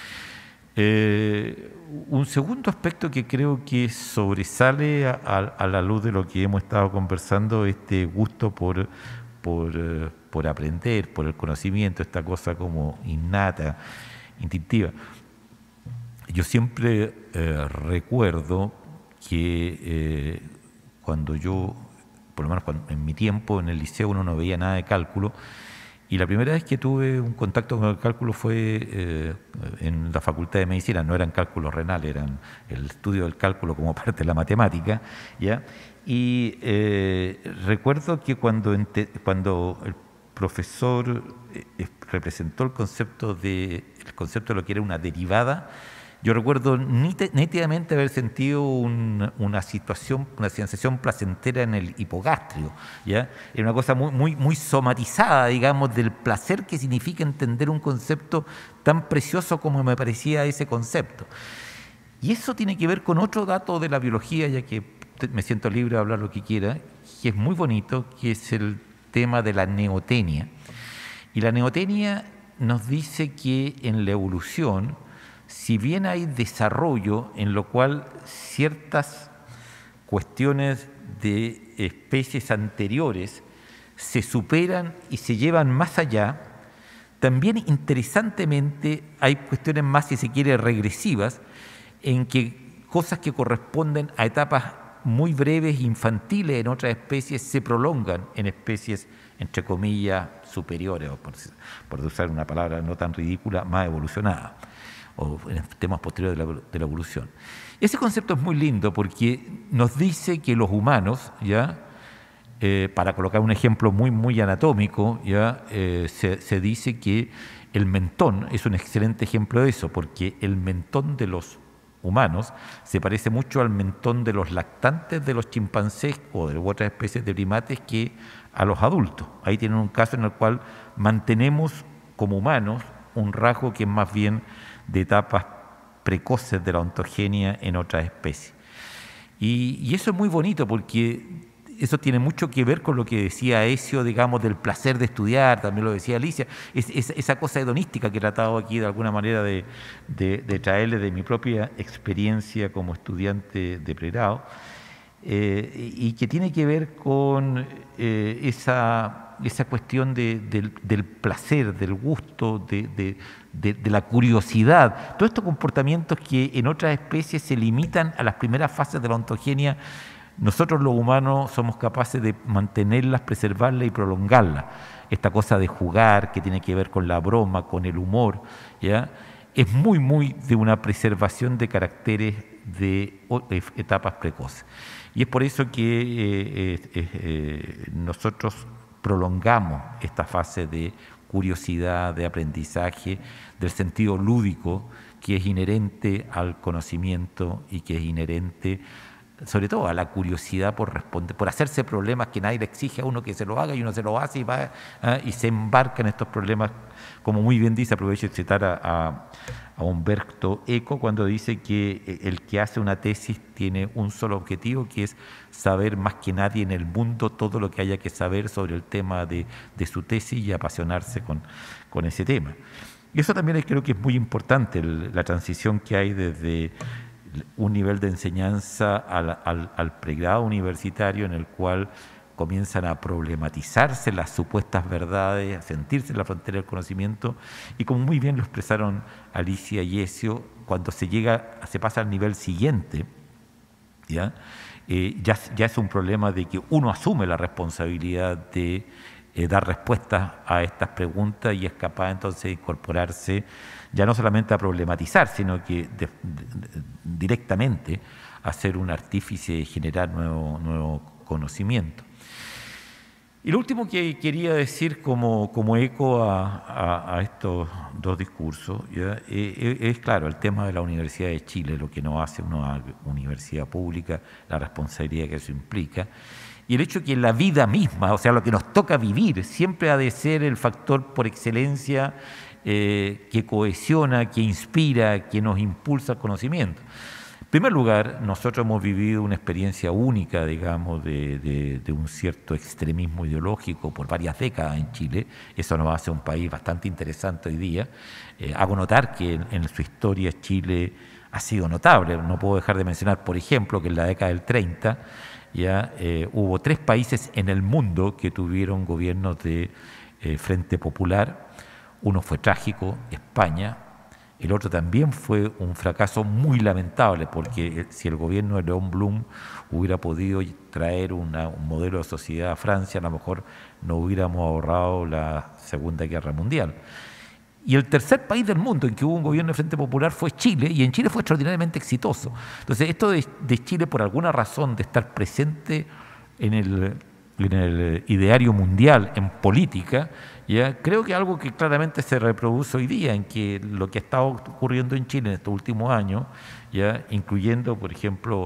Eh, un segundo aspecto que creo que sobresale a, a, a la luz de lo que hemos estado conversando, este gusto por, por, uh, por aprender, por el conocimiento, esta cosa como innata, instintiva. Yo siempre eh, recuerdo que eh, cuando yo, por lo menos cuando, en mi tiempo en el liceo uno no veía nada de cálculo, y la primera vez que tuve un contacto con el cálculo fue eh, en la Facultad de Medicina. No eran cálculos renales, eran el estudio del cálculo como parte de la matemática, ¿ya? Y eh, recuerdo que cuando, ente, cuando el profesor eh, representó el concepto, de, el concepto de lo que era una derivada, yo recuerdo nítidamente haber sentido un, una situación, una sensación placentera en el hipogastrio, ¿ya? Era una cosa muy, muy, muy somatizada, digamos, del placer que significa entender un concepto tan precioso como me parecía ese concepto. Y eso tiene que ver con otro dato de la biología, ya que me siento libre de hablar lo que quiera, que es muy bonito, que es el tema de la neotenia. Y la neotenia nos dice que en la evolución, si bien hay desarrollo en lo cual ciertas cuestiones de especies anteriores se superan y se llevan más allá, también interesantemente hay cuestiones más, si se quiere, regresivas, en que cosas que corresponden a etapas muy breves, infantiles en otras especies, se prolongan en especies, entre comillas, superiores, o por, por usar una palabra no tan ridícula, más evolucionadas, o en temas posteriores de la, de la evolución. Ese concepto es muy lindo porque nos dice que los humanos, ya eh, para colocar un ejemplo muy, muy anatómico, ya eh, se, se dice que el mentón es un excelente ejemplo de eso, porque el mentón de los humanos se parece mucho al mentón de los lactantes de los chimpancés o de otras especies de primates que a los adultos. Ahí tienen un caso en el cual mantenemos como humanos un rasgo que es más bien de etapas precoces de la ontogenia en otras especies. Y, y eso es muy bonito porque eso tiene mucho que ver con lo que decía Ezio, digamos, del placer de estudiar, también lo decía Alicia, es, es, esa cosa hedonística que he tratado aquí de alguna manera de, de, de traerle de mi propia experiencia como estudiante de pregrado, eh, y que tiene que ver con eh, esa, esa cuestión de, del, del placer, del gusto, de, de, de, de la curiosidad, todos estos comportamientos que en otras especies se limitan a las primeras fases de la ontogenia. Nosotros los humanos somos capaces de mantenerlas, preservarlas y prolongarlas. Esta cosa de jugar, que tiene que ver con la broma, con el humor, ¿ya? Es muy, muy de una preservación de caracteres de etapas precoces. Y es por eso que eh, eh, eh, nosotros prolongamos esta fase de curiosidad, de aprendizaje, del sentido lúdico que es inherente al conocimiento y que es inherente sobre todo a la curiosidad por responder, por hacerse problemas que nadie le exige a uno que se lo haga y uno se lo hace y va ¿eh? y se embarca en estos problemas, como muy bien dice, aprovecho de citar a, a, a Humberto Eco cuando dice que el que hace una tesis tiene un solo objetivo, que es saber más que nadie en el mundo todo lo que haya que saber sobre el tema de, de su tesis y apasionarse con, con ese tema. Y eso también creo que es muy importante, el, la transición que hay desde un nivel de enseñanza al, al, al pregrado universitario en el cual comienzan a problematizarse las supuestas verdades, a sentirse en la frontera del conocimiento, y como muy bien lo expresaron Alicia y Ezio, cuando se llega, se pasa al nivel siguiente, ¿ya? Eh, ya, ya es un problema de que uno asume la responsabilidad de eh, dar respuestas a estas preguntas y es capaz entonces de incorporarse ya no solamente a problematizar, sino que de, de, de, directamente a ser un artífice de generar nuevo, nuevo conocimiento. Y lo último que quería decir como, como eco a, a, a estos dos discursos, ¿ya? Es, es claro, el tema de la Universidad de Chile, lo que nos hace una universidad pública, la responsabilidad que eso implica, y el hecho que la vida misma, o sea, lo que nos toca vivir, siempre ha de ser el factor por excelencia eh, que cohesiona, que inspira, que nos impulsa al conocimiento. En primer lugar, nosotros hemos vivido una experiencia única, digamos, de, de, de un cierto extremismo ideológico por varias décadas en Chile. Eso nos hace un país bastante interesante hoy día. Eh, hago notar que en, en su historia Chile ha sido notable. No puedo dejar de mencionar, por ejemplo, que en la década del treinta ya eh, hubo tres países en el mundo que tuvieron gobiernos de eh, Frente Popular. Uno fue trágico, España. El otro también fue un fracaso muy lamentable, porque si el gobierno de León Blum hubiera podido traer una, un modelo de sociedad a Francia, a lo mejor no hubiéramos ahorrado la Segunda Guerra Mundial. Y el tercer país del mundo en que hubo un gobierno de Frente Popular fue Chile, y en Chile fue extraordinariamente exitoso. Entonces, esto de, de Chile, por alguna razón, de estar presente en el, en el ideario mundial, en política, ya creo que algo que claramente se reproduce hoy día, en que lo que ha estado ocurriendo en Chile en estos últimos años, ya incluyendo, por ejemplo,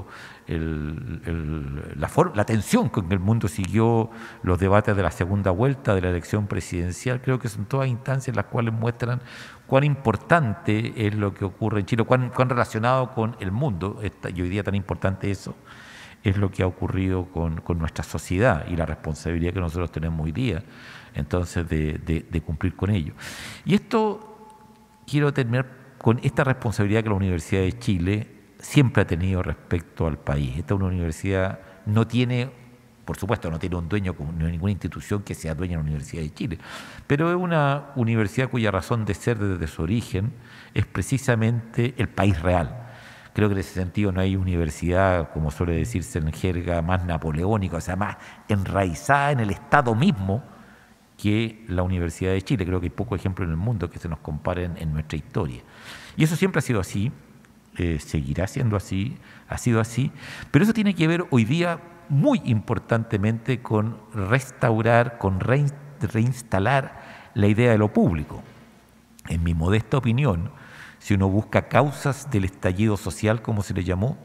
el, el, la, for, la tensión con que el mundo siguió los debates de la segunda vuelta de la elección presidencial, creo que son todas instancias en las cuales muestran cuán importante es lo que ocurre en Chile, cuán, cuán relacionado con el mundo, esta, y hoy día tan importante eso, es lo que ha ocurrido con, con nuestra sociedad y la responsabilidad que nosotros tenemos hoy día, entonces, de, de, de cumplir con ello. Y esto, quiero terminar con esta responsabilidad que la Universidad de Chile siempre ha tenido respecto al país. Esta universidad no tiene, por supuesto, no tiene un dueño, no hay ninguna institución que sea dueña de la Universidad de Chile, pero es una universidad cuya razón de ser desde su origen es precisamente el país real. Creo que en ese sentido no hay universidad, como suele decirse en jerga, más napoleónica, o sea, más enraizada en el Estado mismo que la Universidad de Chile. Creo que hay pocos ejemplos en el mundo que se nos comparen en nuestra historia. Y eso siempre ha sido así, eh, seguirá siendo así, ha sido así, pero eso tiene que ver hoy día muy importantemente con restaurar, con reinstalar la idea de lo público. En mi modesta opinión, si uno busca causas del estallido social, como se le llamó,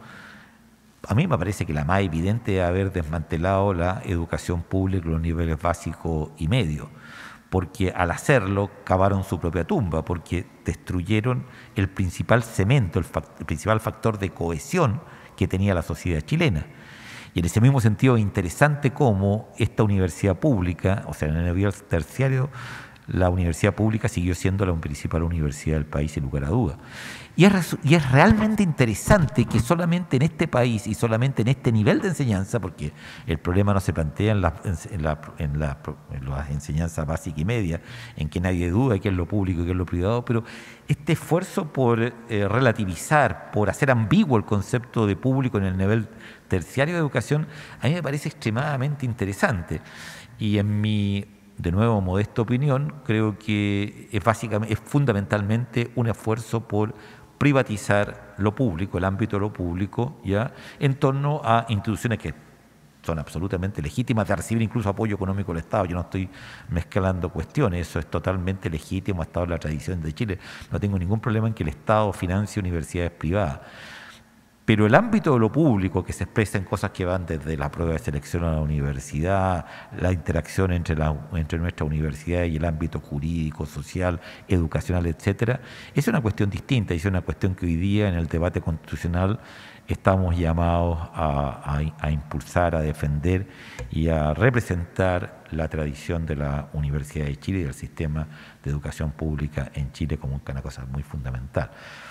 a mí me parece que la más evidente es haber desmantelado la educación pública en los niveles básicos y medios, porque al hacerlo cavaron su propia tumba, porque destruyeron el principal cemento, el, fact- el principal factor de cohesión que tenía la sociedad chilena. Y en ese mismo sentido es interesante cómo esta universidad pública, o sea, en el nivel terciario, la universidad pública siguió siendo la principal universidad del país, sin lugar a duda. Y es, y es realmente interesante que solamente en este país y solamente en este nivel de enseñanza, porque el problema no se plantea en, la, en, la, en, la, en las enseñanzas básica y media, en que nadie duda qué es lo público y qué es lo privado, pero este esfuerzo por eh, relativizar, por hacer ambiguo el concepto de público en el nivel terciario de educación, a mí me parece extremadamente interesante. Y en mi, de nuevo, modesta opinión, creo que es, básicamente, es fundamentalmente un esfuerzo por privatizar lo público, el ámbito de lo público, ya en torno a instituciones que son absolutamente legítimas de recibir incluso apoyo económico del Estado. Yo no estoy mezclando cuestiones, eso es totalmente legítimo, ha estado en la tradición de Chile. No tengo ningún problema en que el Estado financie universidades privadas. Pero el ámbito de lo público, que se expresa en cosas que van desde la prueba de selección a la universidad, la interacción entre, la, entre nuestra universidad y el ámbito jurídico, social, educacional, etcétera, es una cuestión distinta, es una cuestión que hoy día en el debate constitucional estamos llamados a, a, a impulsar, a defender y a representar la tradición de la Universidad de Chile y del sistema de educación pública en Chile como una cosa muy fundamental.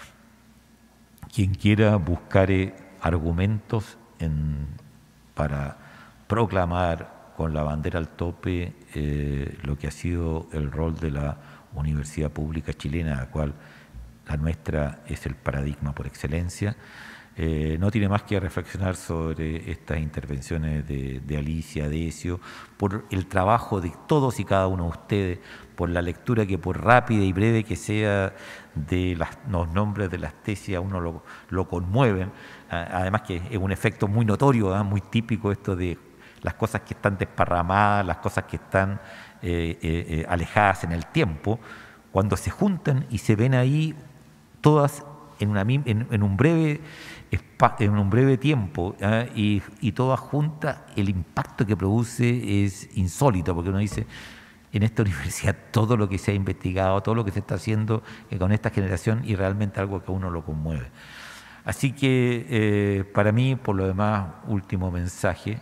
Quien quiera buscar argumentos en, para proclamar con la bandera al tope eh, lo que ha sido el rol de la universidad pública chilena, la cual la nuestra es el paradigma por excelencia, Eh, no tiene más que reflexionar sobre estas intervenciones de, de Alicia, de Ezio, por el trabajo de todos y cada uno de ustedes, por la lectura que por rápida y breve que sea de las, los nombres de las tesis a uno lo, lo conmueven. Además que es un efecto muy notorio, ¿eh? Muy típico esto de las cosas que están desparramadas, las cosas que están eh, eh, alejadas en el tiempo, cuando se juntan y se ven ahí todas en, una, en, en, un, breve, en un breve tiempo, ¿eh? y, y todas juntas, el impacto que produce es insólito, porque uno dice, en esta universidad todo lo que se ha investigado, todo lo que se está haciendo eh, con esta generación, y realmente algo que a uno lo conmueve. Así que eh, para mí, por lo demás, último mensaje.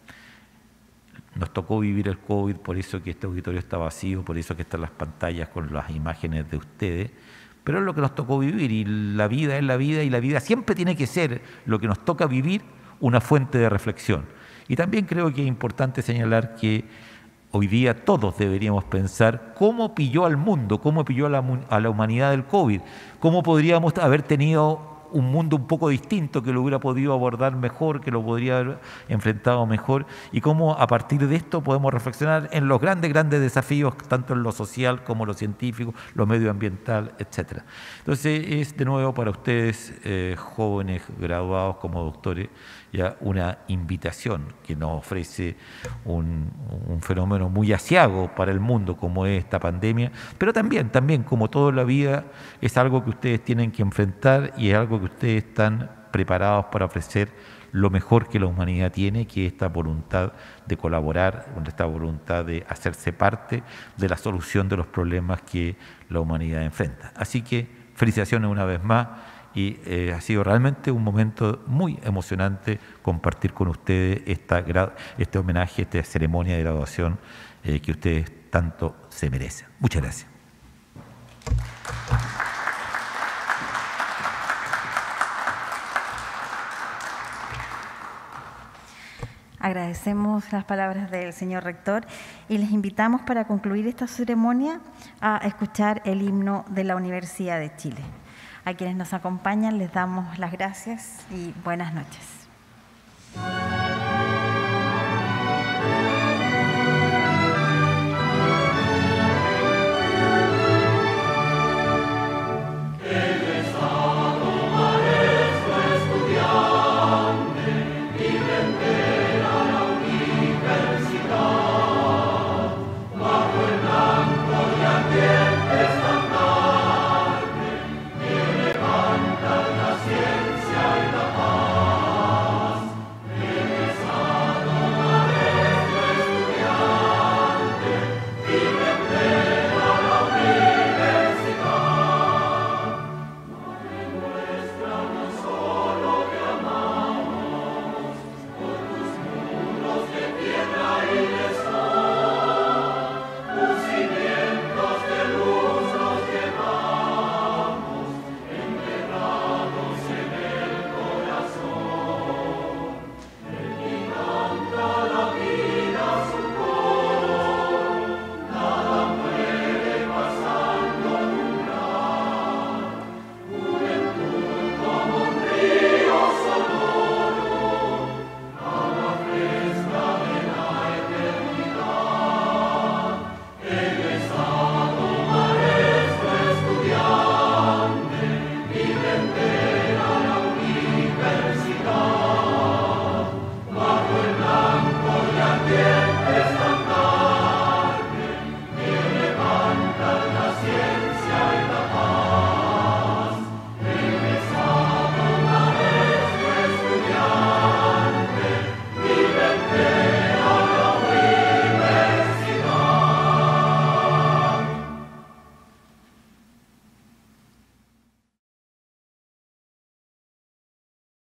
Nos tocó vivir el COVID, por eso que este auditorio está vacío, por eso que están las pantallas con las imágenes de ustedes, pero es lo que nos tocó vivir, y la vida es la vida, y la vida siempre tiene que ser lo que nos toca vivir, una fuente de reflexión. Y también creo que es importante señalar que hoy día todos deberíamos pensar cómo pilló al mundo, cómo pilló a la, a la humanidad del COVID, cómo podríamos haber tenido un mundo un poco distinto, que lo hubiera podido abordar mejor, que lo podría haber enfrentado mejor, y cómo a partir de esto podemos reflexionar en los grandes, grandes desafíos, tanto en lo social como lo científico, lo medioambiental, etcétera. Entonces es de nuevo para ustedes, eh, jóvenes graduados como doctores, ya una invitación que nos ofrece un, un fenómeno muy aciago para el mundo como es esta pandemia, pero también, también como toda la vida, es algo que ustedes tienen que enfrentar, y es algo que ustedes están preparados para ofrecer lo mejor que la humanidad tiene, que es esta voluntad de colaborar, esta voluntad de hacerse parte de la solución de los problemas que la humanidad enfrenta. Así que felicitaciones una vez más, y eh, ha sido realmente un momento muy emocionante compartir con ustedes esta, este homenaje, esta ceremonia de graduación eh, que ustedes tanto se merecen. Muchas gracias. Agradecemos las palabras del señor rector y les invitamos para concluir esta ceremonia a escuchar el himno de la Universidad de Chile. A quienes nos acompañan les damos las gracias y buenas noches.